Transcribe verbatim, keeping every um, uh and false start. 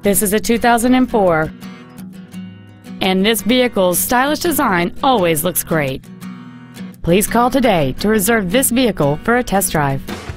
This is a two thousand four, and this vehicle's stylish design always looks great. Please call today to reserve this vehicle for a test drive.